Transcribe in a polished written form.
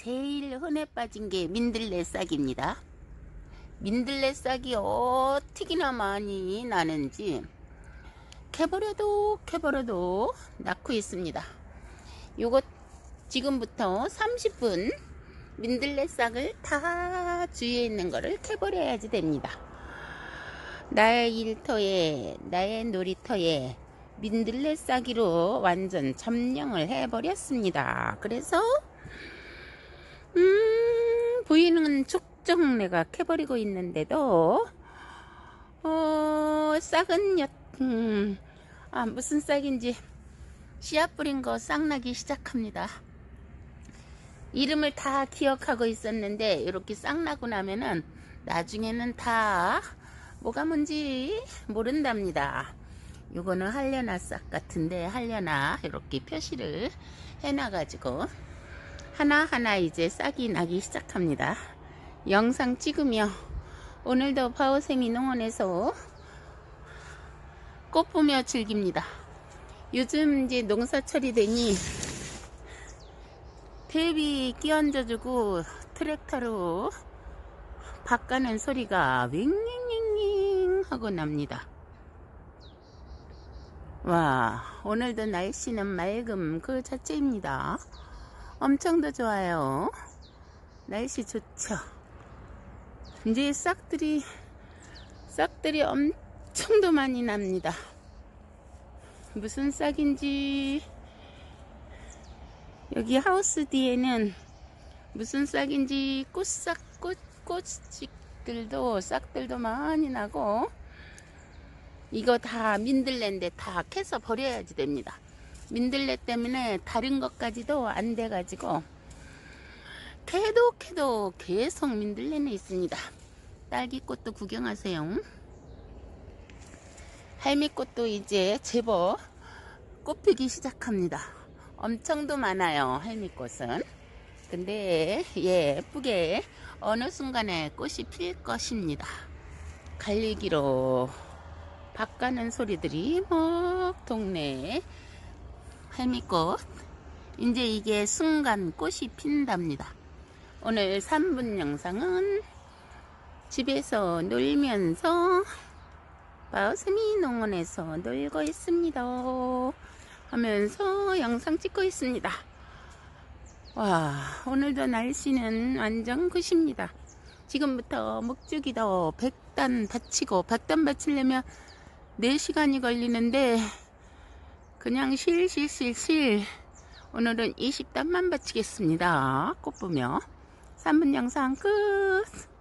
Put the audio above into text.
제일 흔해 빠진 게 민들레 싹입니다. 민들레 싹이 어떻게나 많이 나는지 캐버려도 낳고 있습니다. 요거 지금부터 30분 민들레 싹을 다 주위에 있는 거를 캐버려야지 됩니다. 나의 일터에, 나의 놀이터에 민들레 싹이로 완전 점령을 해버렸습니다. 그래서 보이는 족족 내가 캐버리고 있는데도 싹은 무슨 싹인지 씨앗 뿌린 거 싹 나기 시작합니다. 이름을 다 기억하고 있었는데 이렇게 싹 나고 나면은 나중에는 다 뭐가 뭔지 모른답니다. 요거는 하려나 싹 같은데, 하려나 이렇게 표시를 해놔가지고 하나하나 이제 싹이 나기 시작합니다. 영상 찍으며 오늘도 바오세미 농원에서 꽃 보며 즐깁니다. 요즘 이제 농사철이 되니 대비 끼얹어주고 트랙터로 밭 가는 소리가 윙윙윙윙 하고 납니다. 와, 오늘도 날씨는 맑음 그 자체입니다. 엄청 더 좋아요. 날씨 좋죠. 이제 싹들이 엄청 더 많이 납니다. 무슨 싹인지, 여기 하우스 뒤에는 무슨 싹인지 꽃들도 싹들도 많이 나고, 이거 다 민들레인데 다 캐서 버려야지 됩니다. 민들레 때문에 다른 것까지도 안 돼가지고 캐도 계속 민들레는 있습니다. 딸기꽃도 구경하세요. 할미꽃도 이제 제법 꽃 피기 시작합니다. 엄청도 많아요, 할미꽃은. 근데 예쁘게 어느 순간에 꽃이 필 것입니다. 갈리기로 밭 가는 소리들이 막 동네에 할미꽃, 이제 이게 순간 꽃이 핀답니다. 오늘 3분 영상은 집에서 놀면서 바오세미 농원에서 놀고 있습니다 하면서 영상 찍고 있습니다. 와, 오늘도 날씨는 완전 굿입니다. 지금부터 묵주기도 100단 바치고, 100단 바치려면 4시간이 걸리는데 그냥 실실 오늘은 20단만 바치겠습니다. 꽃 보며. 3분 영상 끝.